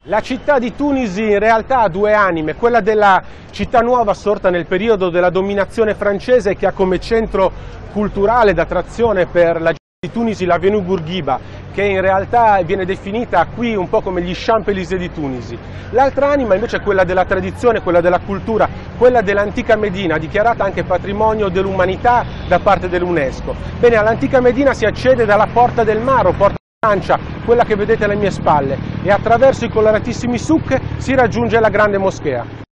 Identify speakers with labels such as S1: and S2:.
S1: La città di Tunisi in realtà ha due anime, quella della città nuova sorta nel periodo della dominazione francese che ha come centro culturale d'attrazione per la gente di Tunisi l'Avenue Bourguiba, che in realtà viene definita qui un po' come gli Champs-Élysées di Tunisi. L'altra anima invece è quella della tradizione, quella della cultura, quella dell'antica Medina, dichiarata anche patrimonio dell'umanità da parte dell'UNESCO. Bene, all'antica Medina si accede dalla Porta del Mare, Porta Francia, quella che vedete alle mie spalle, e attraverso i coloratissimi souk si raggiunge la grande moschea.